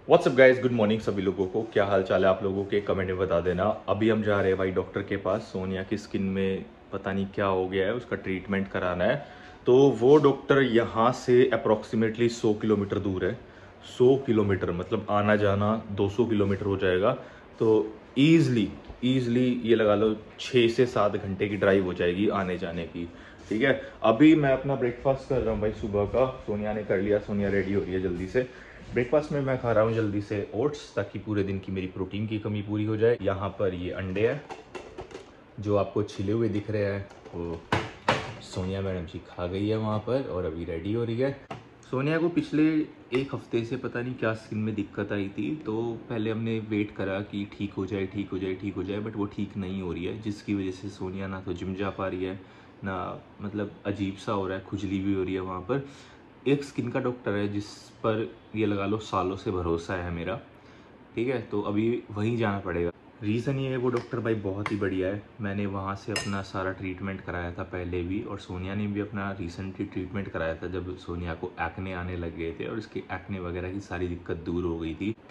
WhatsApp guys, good morning सभी लोगों को। क्या हाल चाल है आप लोगों के, कमेंट में बता देना। अभी हम जा रहे हैं भाई डॉक्टर के पास। सोनिया की स्किन में पता नहीं क्या हो गया है, उसका ट्रीटमेंट कराना है। तो वो डॉक्टर यहाँ से अप्रॉक्सीमेटली 100 किलोमीटर दूर है। 100 किलोमीटर मतलब आना जाना 200 किलोमीटर हो जाएगा। तो ईजली ये लगा लो 6 से 7 घंटे की ड्राइव हो जाएगी आने जाने की। ठीक है, अभी मैं अपना ब्रेकफास्ट कर रहा हूँ भाई सुबह का। सोनिया ने कर लिया, सोनिया रेडी हो रही है जल्दी से। ब्रेकफास्ट में मैं खा रहा हूँ जल्दी से ओट्स, ताकि पूरे दिन की मेरी प्रोटीन की कमी पूरी हो जाए। यहाँ पर ये अंडे हैं जो आपको छिले हुए दिख रहे हैं, वो सोनिया मैडम जी खा गई है वहाँ पर और अभी रेडी हो रही है। सोनिया को पिछले एक हफ्ते से पता नहीं क्या स्किन में दिक्कत आई थी, तो पहले हमने वेट करा कि ठीक हो जाए, बट वो ठीक नहीं हो रही है, जिसकी वजह से सोनिया ना तो जिम जा पा रही है, ना मतलब अजीब सा हो रहा है, खुजली भी हो रही है। वहाँ पर एक स्किन का डॉक्टर है जिस पर ये लगा लो सालों से भरोसा है मेरा। ठीक है, तो अभी वहीं जाना पड़ेगा। रीज़न ये है, वो डॉक्टर भाई बहुत ही बढ़िया है। मैंने वहाँ से अपना सारा ट्रीटमेंट कराया था पहले भी, और सोनिया ने भी अपना रिसेंटली ट्रीटमेंट कराया था जब सोनिया को एक्ने आने लग गए थे और उसके एक्ने वगैरह की सारी दिक्कत दूर हो गई थी।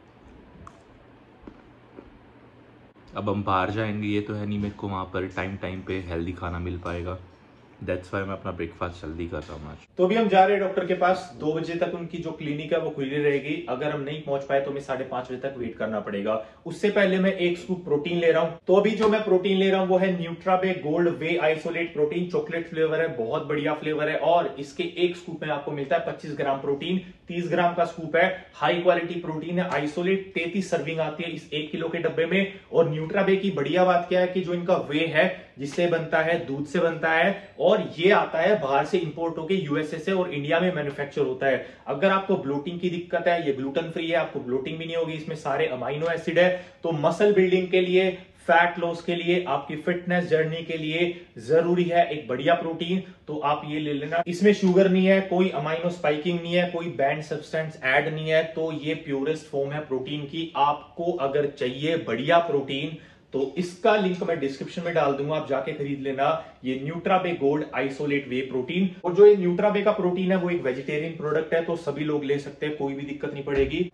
अब हम बाहर जाएंगे, ये तो है नहीं मेरे को वहाँ पर टाइम पे हेल्दी खाना मिल पाएगा। दैट्स वाई मैं अपना ब्रेकफास्ट जल्दी कर रहा हूँ आज। तो अभी हम जा रहे हैं डॉक्टर के पास। 2 बजे तक उनकी जो क्लिनिक है वो खुली रहेगी। अगर हम नहीं पहुंच पाए तो हमें 5:30 बजे तक वेट करना पड़ेगा। उससे पहले मैं 1 स्कूप प्रोटीन ले रहा हूँ। तो अभी जो मैं प्रोटीन ले रहा हूँ वो है Nutrabay gold whey isolate protein. Chocolate flavour है, बहुत बढ़िया फ्लेवर है, और इसके 1 स्कूप में आपको मिलता है 25 ग्राम प्रोटीन। 30 ग्राम का स्कूप है, हाई क्वालिटी प्रोटीन है। आइसोलेट 33 सर्विंग आती है इस 1 किलो के डब्बे में। और न्यूट्राबे की बढ़िया बात क्या है कि जो इनका वे है, जिससे बनता है, दूध से बनता है, और ये आता है बाहर से इंपोर्ट होके यूएसए से, और इंडिया में मैन्युफैक्चर होता है। अगर आपको ब्लोटिंग की दिक्कत है, ये ग्लूटेन फ्री है, आपको ब्लोटिंग भी नहीं होगी। इसमें सारे अमाइनो एसिड है। तो मसल बिल्डिंग के लिए, फैट लॉस के लिए, आपकी फिटनेस जर्नी के लिए जरूरी है एक बढ़िया प्रोटीन। तो आप ये ले लेना। इसमें शुगर नहीं है, कोई अमाइनो स्पाइकिंग नहीं है, कोई बैंड सब्सटेंस ऐड नहीं है। तो ये प्योरेस्ट फॉर्म है प्रोटीन की। आपको अगर चाहिए बढ़िया प्रोटीन तो इसका लिंक मैं डिस्क्रिप्शन में डाल दूंगा, आप जाके खरीद लेना। ये Nutrabay gold isolate whey protein. और जो ये न्यूट्राबे का प्रोटीन है वो एक वेजिटेरियन प्रोडक्ट है, तो सभी लोग ले सकते हैं, कोई भी दिक्कत नहीं पड़ेगी।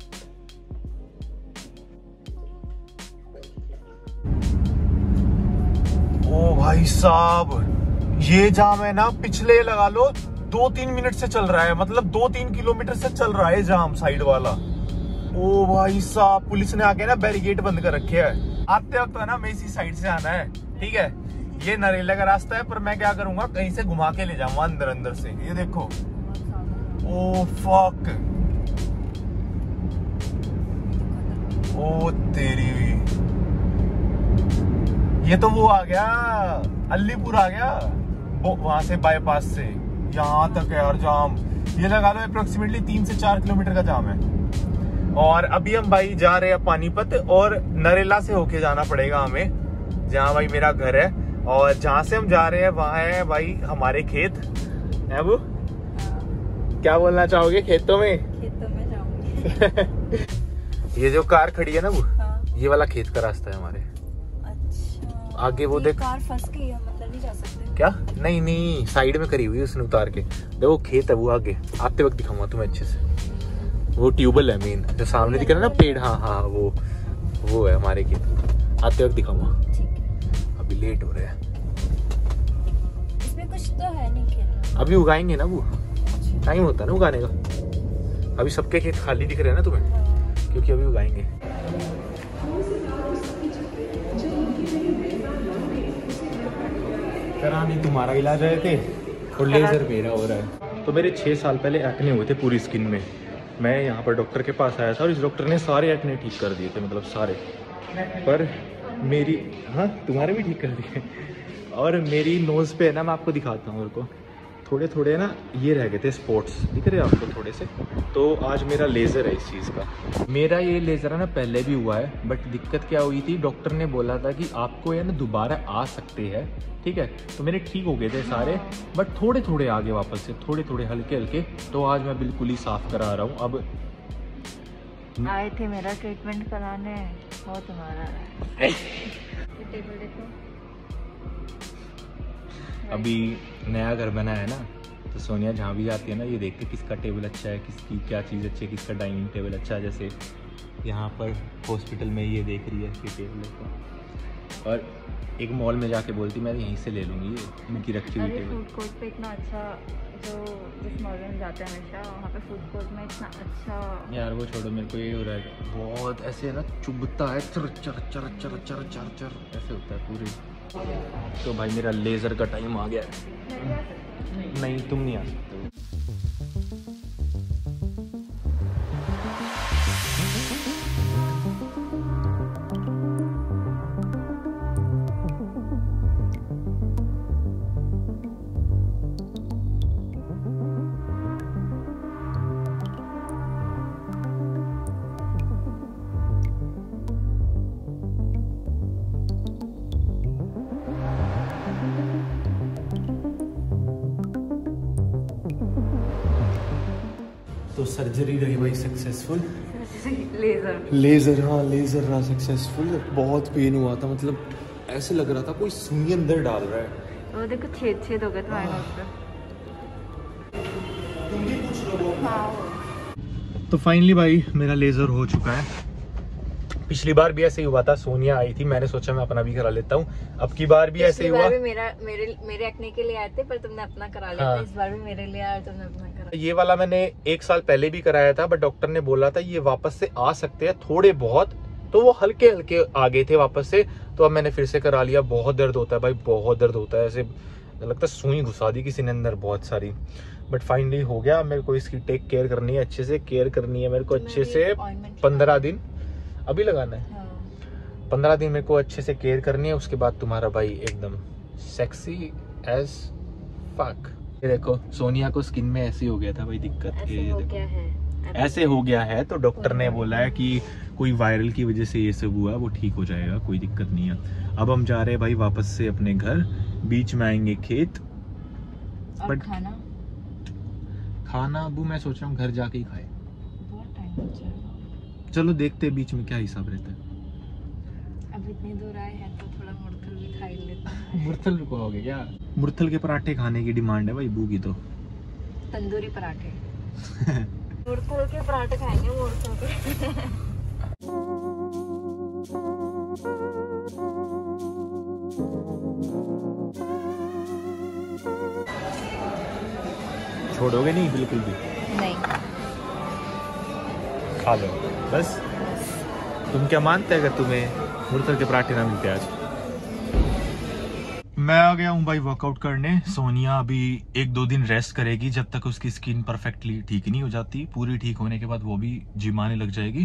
ओ भाई साहब, ये जाम है ना, पिछले लगा लो 2-3 मिनट से चल रहा है, मतलब 2-3 किलोमीटर से चल रहा है जाम साइड वाला। ओ भाई साहब, पुलिस ने आके ना बैरिकेड बंद कर रखे है। आते वक्त है ना मैं इसी साइड से आना है। ठीक है, ये नरेला का रास्ता है, पर मैं क्या करूंगा, कहीं से घुमा के ले जाऊंगा अंदर से। ये देखो, ओ फक, ओ तेरी, ये तो वो आ गया, अलीपुर आ गया, वहां से बाईपास से यहाँ तक है यार जाम। ये लगा लो अप्रोक्सीमेटली 3 से 4 किलोमीटर का जाम है। और अभी हम भाई जा रहे हैं पानीपत, और नरेला से होके जाना पड़ेगा हमें, जहाँ भाई मेरा घर है। और जहाँ से हम जा रहे हैं वहाँ है भाई हमारे खेत है। वो क्या बोलना चाहोगे, खेतों में जाऊंगी। ये जो कार खड़ी है ना, वो ये वाला खेत का रास्ता है हमारे। अच्छा, आगे वो देख, कार फंस गई है, मतलब नहीं जा सकते क्या? नहीं, साइड में करी हुई है उसने उतार के। देखो खेत है वो, आगे आते वक्त दिखाऊंगा तुम्हें अच्छे से। वो ट्यूबल है मेन, जो सामने दिख रहा है ना पेड़, हाँ वो है हमारे खेत। आते वक्त दिखाऊंगा, अभी लेट हो रहे हैं। इसमें कुछ तो है नहीं खेत, अभी उगाएंगे ना, वो टाइम होता है ना उगाने का। अभी सबके खेत खाली दिख रहे हैं ना तुम्हें, क्योंकि अभी उगाएंगे। करानी तुम्हारा इलाज आए थे और लेजर मेरा हो रहा है। तो मेरे 6 साल पहले एक्ने हुए थे पूरी स्किन में। मैं यहाँ पर डॉक्टर के पास आया था और इस डॉक्टर ने सारे एक्ने ठीक कर दिए थे, मतलब सारे। पर मेरी, हाँ तुम्हारे भी ठीक कर दिए। और मेरी नोज़ पे है ना, मैं आपको दिखाता हूँ, मेरे को थोड़े ना ये रह गए थे स्पॉट्स, दिख रहे हैं आपको थोड़े से। तो आज मेरा लेज़र है इस चीज़ का। मेरा ये लेज़र है ना पहले भी हुआ है, बट दिक्कत क्या हुई थी, डॉक्टर ने बोला था कि आपको है ना दोबारा आ सकते हैं। ठीक है, तो मेरे ठीक हो गए थे सारे, बट थोड़े आगे वापस से, थोड़े हल्के। तो आज मैं बिल्कुल ही साफ करा रहा हूँ। अब आए थे मेरा ट्रीटमेंट कराने, वो तुम्हारा अभी नया घर बना है ना, तो सोनिया जहाँ भी जाती है ना, ये देखते किसका टेबल अच्छा है, किसकी क्या चीज़ अच्छी है, किसका डाइनिंग टेबल अच्छा है। जैसे यहाँ पर हॉस्पिटल में ये देख रही है कि टेबल है, और एक मॉल में जाके बोलती मैं यहीं से ले लूँगी ये इनकी रखी हुई टेबल। फूड कोर्ट पे इतना अच्छा, जो जिस मॉल में जाते हैं हमेशा, वहाँ पे फूड कोर्ट में इतना अच्छा। यार वो छोड़ो, मेरे को ये हो रहा है बहुत ऐसे है ना, चुभता है, चर चर चर चर चर चर चर ऐसे होता है पूरे। तो भाई मेरा लेज़र का टाइम आ गया है। नहीं तुम नहीं आ सकते। तो सर्जरी रही भाई सक्सेसफुल। लेज़र हाँ, लेज़र रहा सक्सेसफुल। बहुत पेन हुआ था, मतलब ऐसे लग रहा था कोई सुई अंदर डाल रहा है। वो देखो छेद हो गए तुम्हारे नोज पे। तो फाइनली भाई मेरा लेज़र हो चुका है। पिछली बार भी ऐसे ही हुआ था, सोनिया आई थी, मैंने सोचा मैं अपना भी करा लेता हूँ। अब की बार भी ऐसे ही हुआ। मेरे एक्ने के लिए आए थे, पर तुमने अपना करा लिया। हाँ। इस बार भी मेरे लिए आया, तुमने अपना करा। ये वाला मैंने 1 साल पहले भी कराया था, बट डॉक्टर ने बोला था ये वापस से आ सकते हैं थोड़े बहुत, तो वो हल्के हल्के आ गए थे वापस से। तो अब मैंने फिर से करा लिया। बहुत दर्द होता है भाई, बहुत दर्द होता है, ऐसे लगता है सुई घुसा दी किसी ने अंदर बहुत सारी। बट फाइनली हो गया। मेरे को इसकी टेक केयर करनी है, अच्छे से केयर करनी है मेरे को, अच्छे से 15 दिन अभी लगाना है। 15 दिन मेरे को अच्छे से केयर करनी है। उसके बाद तुम्हारा भाई एकदम सेक्सी एज फक। ये देखो सोनिया को स्किन में ऐसे हो गया था भाई, दिक्कत ये देखो ऐसे हो गया है। तो डॉक्टर ने बोला है कि कोई वायरल की वजह से ये सब हुआ, वो ठीक हो जाएगा, कोई दिक्कत नहीं है। अब हम जा रहे हैं भाई वापस से अपने घर, बीच में आएंगे खेत। बट खाना अबू मैं सोच रहा हूँ घर जाके ही खाए। बहुत टाइम लग जाएगा। चलो देखते हैं बीच में क्या हिसाब रहता है। अब इतनी दूर आए हैं तो थोड़ा मुरथल भी खा ही लेते हैं। मुरथल रुकोगे क्या? मुरथल के पराठे खाने की डिमांड है भाई बू की। तो तंदूरी पराठे मुरथल के पराठे खाएंगे, मुरथल के। छोड़ोगे नहीं बिल्कुल भी? नहीं, खा लो बस। तुम क्या मानते हैं अगर तुम्हें मुरथल के पराठे ना मिलते आज? मैं आ गया हूँ भाई वर्कआउट करने। सोनिया अभी 1-2 दिन रेस्ट करेगी जब तक उसकी स्किन परफेक्टली ठीक नहीं हो जाती। पूरी ठीक होने के बाद वो भी जिम आने लग जाएगी।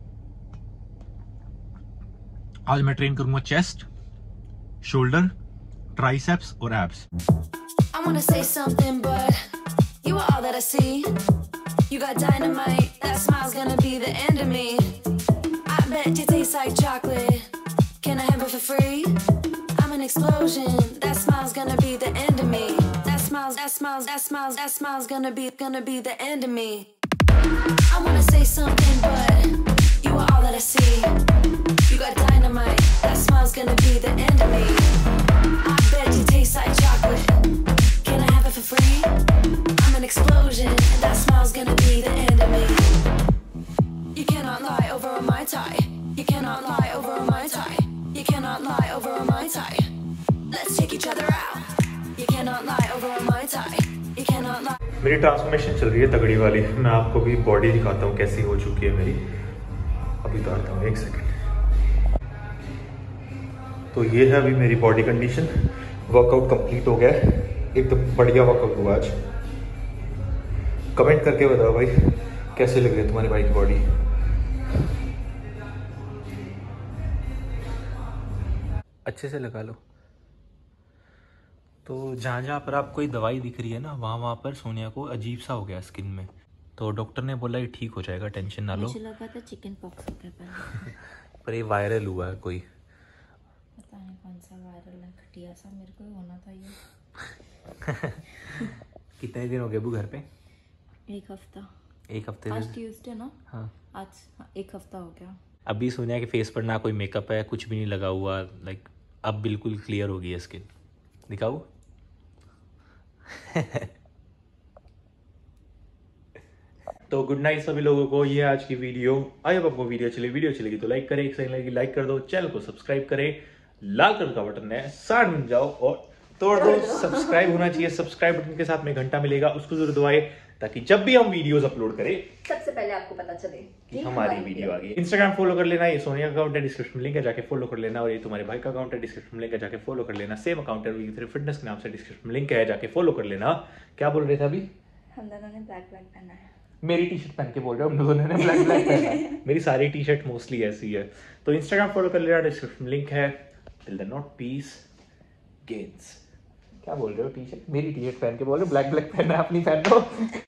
आज मैं ट्रेन करूंगा चेस्ट, शोल्डर, ट्राइसेप्स और abs. I wanna say something, but you are all that I see. You got dynamite, that smile's gonna be the end of me. I bet you taste like chocolate. Can I have it for free? I'm an explosion. That smile's gonna be the end of me. That smile's gonna be the end of me. I wanna say something, but you are all that I see. You got dynamite, that smile's gonna be the end of me. I bet you taste like chocolate. Can I have it for free? I'm an explosion, and that smile's gonna be the end of me. You cannot lie over a Mai Tai. You cannot lie over a Mai Tai. You cannot lie over a Mai Tai. Let's take each other out. You cannot lie over a Mai Tai. You cannot lie. मेरी transformation चल रही है तगड़ी वाली। मैं आपको भी body दिखाता हूँ कैसी हो चुकी है मेरी। अभी उतारता हूँ 1 सेकंड। तो ये है अभी मेरी बॉडी कंडीशन। वर्कआउट कंप्लीट हो गया है, एकदम बढ़िया वर्कआउट हुआ आज। कमेंट करके बताओ भाई कैसे लग रही है तुम्हारी भाई की बॉडी। अच्छे से लगा लो। तो जहाँ जहाँ पर आपको कोई दवाई दिख रही है ना, वहाँ पर सोनिया को अजीब सा हो गया स्किन में। तो डॉक्टर ने बोला ये ठीक हो जाएगा, टेंशन ना लो। मुझे लगा था चिकन पॉक्स होता है पहले। पर ये वायरल हुआ है कोई, पता नहीं कौन सा वायरल है, घटिया सा। मेरे को ही होना था ये। कितने दिन हो गए अबू घर पे? 1 हफ्ता। 1 हफ्ते आज ट्यूसडे ना? हाँ आज 1 हफ्ता हो गया। अभी सोनिया के फेस पर ना कोई मेकअप है, कुछ भी नहीं लगा हुआ। लाइक अब बिल्कुल क्लियर हो गई है स्किन। दिखाओ। तो गुड नाइट सभी लोगों को। ये आज की वीडियो। आई होप आपको वीडियो अच्छी लगी तो लाइक करें, एक सेकंड लगी लाइक कर दो, चैनल को सब्सक्राइब करें, लाल कलर का बटन है साइड में जाओ और तोड़ दो। सब्सक्राइब होना चाहिए, सब्सक्राइब बटन के साथ में घंटा मिलेगा, उसको जरूर दबाए ताकि जब भी हम वीडियोस अपलोड करें सबसे पहले आपको पता चले कि हमारी वीडियो आ गई। इंस्टाग्राम फॉलो कर लेना, ये सोनिया का अकाउंट है, डिस्क्रिप्शन में लिंक है, जाके फॉलो कर लेना। और ये तुम्हारे भाई का अकाउंट है, डिस्क्रिप्शन में लिंक है, जाके फॉलो कर लेना। सेम अकाउंट है फिटनेस के नाम से, डिस्क्रिप्शन में लिंक है, जाके फॉलो कर लेना। क्या बोल रहे थे अभी? हम दोनों ने ब्लैक पहना है। मेरी टी शर्ट पहन के बोल रहे हो, हम दोनों ने ब्लैक पहना है। मेरी सारी टी शर्ट मोस्टली ऐसी है। तो इंस्टाग्राम फॉलो कर लेना, डिस्क्रिप्शन में लिंक है। Till then not peace gains. क्या बोल रहे हो? टी शर्ट, मेरी टी शर्ट पहन के बोल रहे हो, ब्लैक पहनना है, अपनी पहन लो।